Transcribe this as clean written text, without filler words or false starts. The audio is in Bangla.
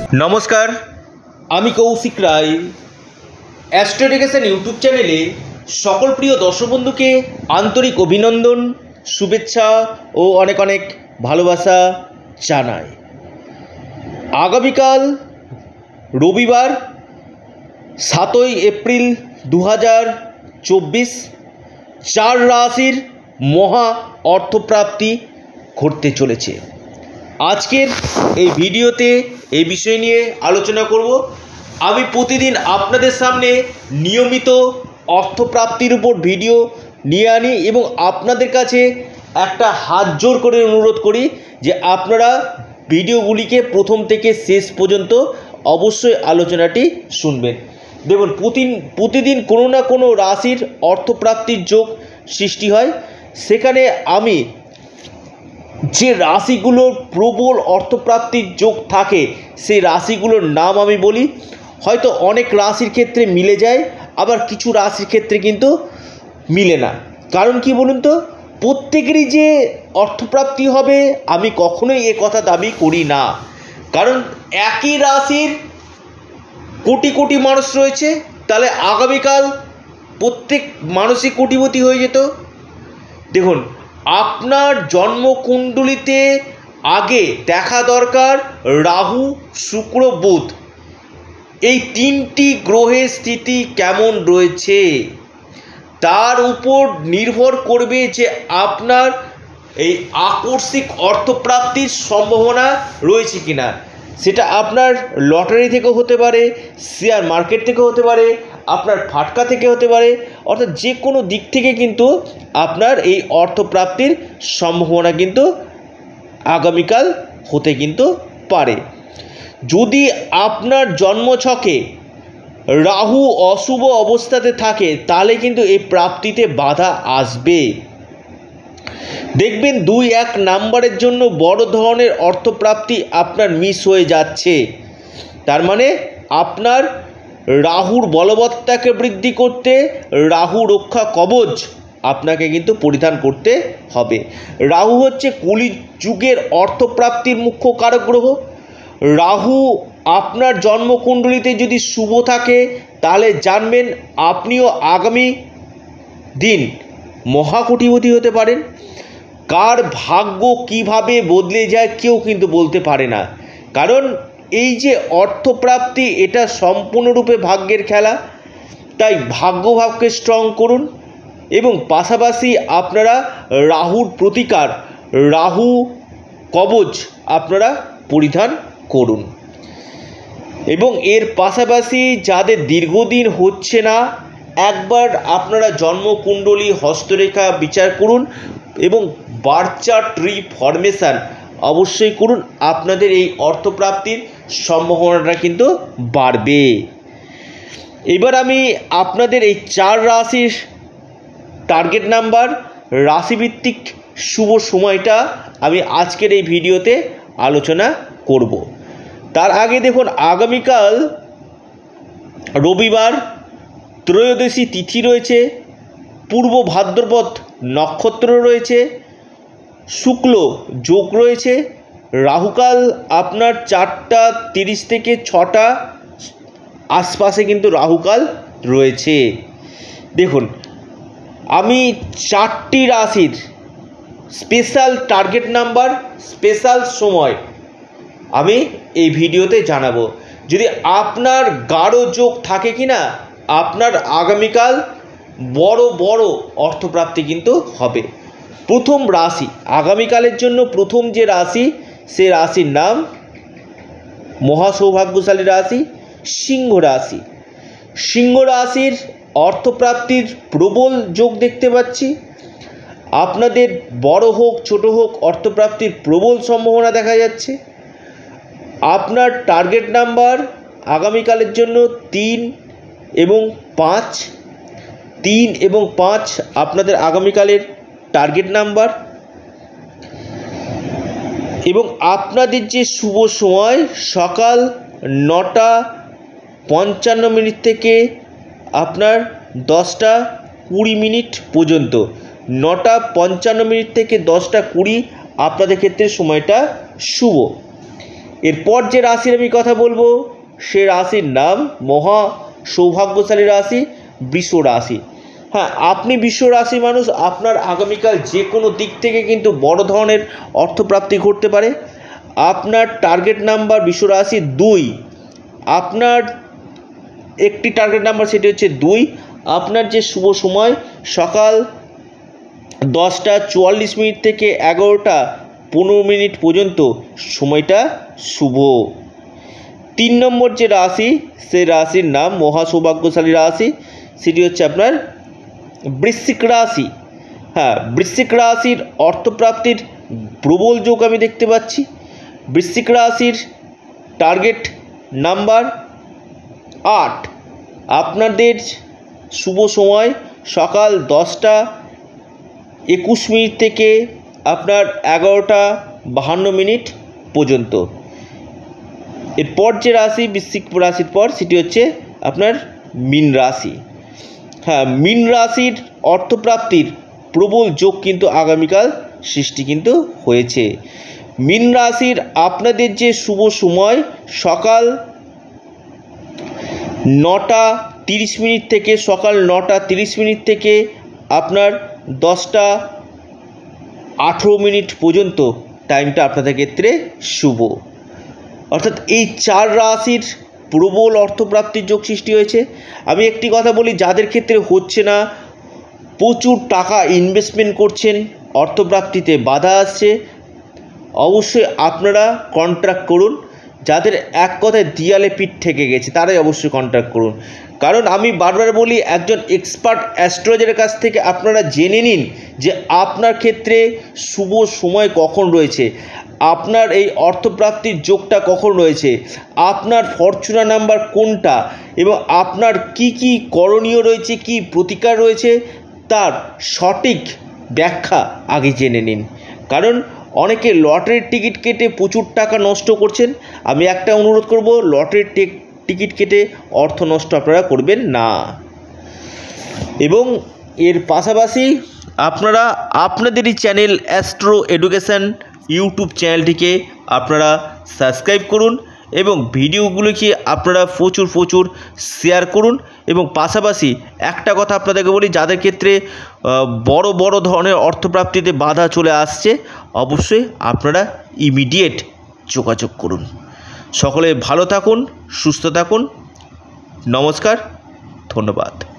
নমস্কার, আমি কৌশিক রায়। অ্যাস্ট্রোডিকেশন ইউটিউব চ্যানেলে সকল প্রিয় দর্শক বন্ধুকে আন্তরিক অভিনন্দন, শুভেচ্ছা ও অনেক অনেক ভালোবাসা জানাই। আগামীকাল রবিবার 7ই এপ্রিল 2024 চার রাশির মহা অর্থপ্রাপ্তি ঘটতে চলেছে। আজকের এই ভিডিওতে এই বিষয় নিয়ে আলোচনা করব। আমি প্রতিদিন আপনাদের সামনে নিয়মিত অর্থপ্রাপ্তির উপর ভিডিও নিয়ে আনি এবং আপনাদের কাছে একটা হাত জোর করে অনুরোধ করি যে আপনারা ভিডিওগুলিকে প্রথম থেকে শেষ পর্যন্ত অবশ্যই আলোচনাটি শুনবেন। দেখুন, প্রতিদিন কোনো না কোনো রাশির অর্থপ্রাপ্তির যোগ সৃষ্টি হয়। সেখানে আমি যে রাশিগুলোর প্রবল অর্থপ্রাপ্তির যোগ থাকে সেই রাশিগুলোর নাম আমি বলি। হয়তো অনেক রাশির ক্ষেত্রে মিলে যায়, আবার কিছু রাশির ক্ষেত্রে কিন্তু মিলে না। কারণ কি বলুন তো, প্রত্যেকেরই যে অর্থপ্রাপ্তি হবে আমি কখনোই এ কথা দাবি করি না। কারণ একই রাশির কোটি কোটি মানুষ রয়েছে, তাহলে আগামীকাল প্রত্যেক মানুষই কোটিপতি হয়ে যেত। দেখুন, আপনার জন্মকুণ্ডলিতে আগে দেখা দরকার রাহু, শুক্র, বুধ, এই তিনটি গ্রহের স্থিতি কেমন রয়েছে। তার উপর নির্ভর করবে যে আপনার এই আকস্মিক অর্থপ্রাপ্তির সম্ভাবনা রয়েছে কিনা। সেটা আপনার লটারি থেকেও হতে পারে, শেয়ার মার্কেট থেকেও হতে পারে, আপনার ফাটকা থেকে হতে পারে, অর্থাৎ যে কোনো দিক থেকে কিন্তু আপনার এই অর্থপ্রাপ্তির সম্ভাবনা কিন্তু আগামীকাল হতে কিন্তু পারে। যদি আপনার জন্মছকে রাহু অশুভ অবস্থাতে থাকে তাহলে কিন্তু এই প্রাপ্তিতে বাধা আসবে। দেখবেন 2-1 নাম্বারের জন্য বড় ধরনের অর্থপ্রাপ্তি আপনার মিস হয়ে যাচ্ছে। তার মানে আপনার রাহুর বলবত্তাকে বৃদ্ধি করতে রাহু রক্ষা কবচ আপনাকে কিন্তু পরিধান করতে হবে। রাহু হচ্ছে কলিযুগের অর্থপ্রাপ্তির মুখ্য কারক গ্রহ। রাহু আপনার জন্মকুণ্ডলিতে যদি শুভ থাকে তাহলে জানবেন আপনিও আগামী দিন মহাকোটিপতি হতে পারেন। কার ভাগ্য কিভাবে বদলে যায় কেউ কিন্তু বলতে পারে না। কারণ এই যে অর্থপ্রাপ্তি এটা সম্পূর্ণরূপে ভাগ্যের খেলা। তাই ভাগ্যভাবকে স্ট্রং করুন এবং পাশাপাশি আপনারা রাহুর প্রতিকার, রাহু কবচ আপনারা পরিধান করুন। এবং এর পাশাপাশি যাদের দীর্ঘদিন হচ্ছে না, একবার আপনারা জন্মকুণ্ডলী হস্তরেখা বিচার করুন এবং বার্থ চার্ট রিফরমেশন অবশ্যই করুন। আপনাদের এই অর্থপ্রাপ্তির সম্ভাবনাটা কিন্তু বাড়বে। এবার আমি আপনাদের এই 4 রাশির টার্গেট নাম্বার, রাশিভিত্তিক শুভ সময়টা আমি আজকের এই ভিডিওতে আলোচনা করব। তার আগে দেখুন, আগামীকাল রবিবার ত্রয়োদশী তিথি রয়েছে, পূর্ব ভাদ্রপদ নক্ষত্র রয়েছে, শুক্ল যোগ রয়েছে, রাহুকাল আপনার 4:30 থেকে 6টা আশপাশে কিন্তু রাহুকাল রয়েছে। দেখুন, আমি 4টি রাশির স্পেশাল টার্গেট নাম্বার, স্পেশাল সময় আমি এই ভিডিওতে জানাবো। যদি আপনার গাঢ় যোগ থাকে কিনা, আপনার আগামীকাল বড় বড় অর্থপ্রাপ্তি কিন্তু হবে। প্রথম রাশি আগামীকালের জন্য প্রথম যে রাশি, সে রাশির নাম মহাসৌভাগ্যশালী রাশি সিংহ রাশি। সিংহ রাশির অর্থপ্রাপ্তির প্রবল যোগ দেখতে পাচ্ছি। আপনাদের বড় হোক ছোট হোক অর্থপ্রাপ্তির প্রবল সম্ভাবনা দেখা যাচ্ছে। আপনার টার্গেট নাম্বার আগামীকালের জন্য 3 এবং 5। 3 এবং 5 আপনাদের আগামীকালের টার্গেট নাম্বার। এবং আপনাদের যে শুভ সময় সকাল 9:55 থেকে আপনার 10:20 পর্যন্ত। 9:55 থেকে 10:20 আপনাদের ক্ষেত্রে সময়টা শুভ। এরপর যে রাশির আমি কথা বলবো সে রাশির নাম মহা সৌভাগ্যশালী রাশি বৃষ রাশি। হ্যাঁ, আপনি বৃষ রাশি মানুষ, আপনার আগামীকাল যে কোনো দিক থেকে কিন্তু বড় ধরনের অর্থপ্রাপ্তি ঘটতে পারে। আপনার টার্গেট নাম্বার বৃষ রাশি 2, আপনার একটি টার্গেট নাম্বার সেটি হচ্ছে 2। আপনার যে শুভ সময় সকাল 10টা 44 মিনিট থেকে 11টা 15 মিনিট পর্যন্ত সময়টা শুভ। 3 নম্বর যে রাশি সেই রাশির নাম মহা সৌভাগ্যশালী রাশি, সেটি হচ্ছে আপনার বৃশ্চিক রাশি। হ্যাঁ, বৃশ্চিক রাশির অর্থপ্রাপ্তির প্রবল যোগ আমি দেখতে পাচ্ছি। বৃশ্চিক রাশির টার্গেট নাম্বার 8। আপনাদের শুভ সময় সকাল 10টা 21 মিনিট থেকে আপনার 11টা 52 মিনিট পর্যন্ত। এরপর যে রাশি বৃশ্চিক রাশির পর সেটি হচ্ছে আপনার মীন রাশি। হ্যাঁ, মীন রাশির অর্থপ্রাপ্তির প্রবল যোগ কিন্তু আগামীকাল সৃষ্টি কিন্তু হয়েছে। মীন রাশির আপনাদের যে শুভ সময় সকাল 9টা 30 মিনিট থেকে সকাল 9টা 30 মিনিট থেকে আপনার 10টা 18 মিনিট পর্যন্ত টাইমটা আপনাদের ক্ষেত্রে শুভ। অর্থাৎ এই 4 রাশির প্রবল অর্থপ্রাপ্তির যোগ সৃষ্টি হয়েছে। আমি একটি কথা বলি, যাদের ক্ষেত্রে হচ্ছে না, প্রচুর টাকা ইনভেস্টমেন্ট করছেন, অর্থপ্রাপ্তিতে বাধা আসছে, অবশ্যই আপনারা কন্ট্রাক্ট করুন। যাদের এক কথায় দিয়ালে পিঠ ঠেকে গেছে তারাই অবশ্যই কন্ট্রাক্ট করুন। কারণ আমি বারবার বলি, একজন এক্সপার্ট অ্যাস্ট্রোলজারের কাছ থেকে আপনারা জেনে নিন যে আপনার ক্ষেত্রে শুভ সময় কখন রয়েছে, আপনার এই অর্থপ্রাপ্তির যোগটা কখন রয়েছে, আপনার ফরচুনা নাম্বার কোনটা এবং আপনার কি কি করণীয় রয়েছে, কি প্রতিকার রয়েছে, তার সঠিক ব্যাখ্যা আগে জেনে নিন। কারণ অনেকে লটারির টিকিট কেটে প্রচুর টাকা নষ্ট করছেন। আমি একটা অনুরোধ করব, লটারির টিকিট কেটে অর্থ নষ্ট আপনারা করবেন না। এবং এর পাশাপাশি আপনারা আপনাদেরই চ্যানেল অ্যাস্ট্রো এডুকেশন ইউটিউব চ্যানেলটিকে আপনারা সাবস্ক্রাইব করুন এবং ভিডিওগুলোকে আপনারা প্রচুর শেয়ার করুন। এবং পাশাপাশি একটা কথা আপনাদেরকে বলি, যাদের ক্ষেত্রে বড় ধরনের অর্থপ্রাপ্তিতে বাধা চলে আসছে, অবশ্যই আপনারা ইমিডিয়েট যোগাযোগ করুন। সকলে ভালো থাকুন, সুস্থ থাকুন। নমস্কার, ধন্যবাদ।